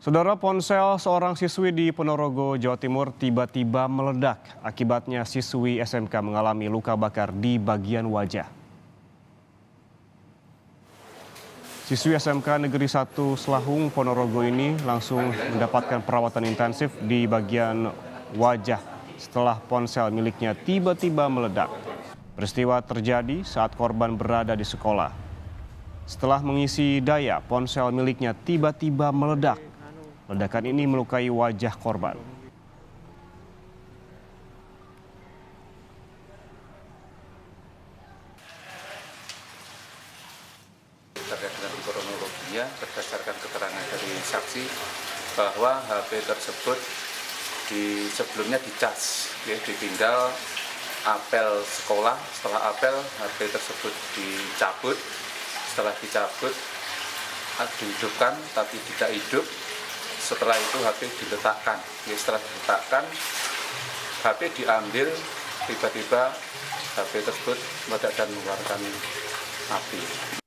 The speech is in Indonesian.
Saudara, ponsel seorang siswi di Ponorogo, Jawa Timur tiba-tiba meledak. Akibatnya siswi SMK mengalami luka bakar di bagian wajah. Siswi SMK Negeri 1 Selahung, Ponorogo ini langsung mendapatkan perawatan intensif di bagian wajah setelah ponsel miliknya tiba-tiba meledak. Peristiwa terjadi saat korban berada di sekolah. Setelah mengisi daya, ponsel miliknya tiba-tiba meledak. Ledakan ini melukai wajah korban. Terkait dengan kronologinya, berdasarkan keterangan dari saksi bahwa HP tersebut sebelumnya dicas, ditinggal apel sekolah. Setelah apel, HP tersebut dicabut. Setelah dicabut, dihidupkan tapi tidak hidup. Setelah itu HP diletakkan. Setelah diletakkan, HP diambil, tiba-tiba HP tersebut meledak dan mengeluarkan api.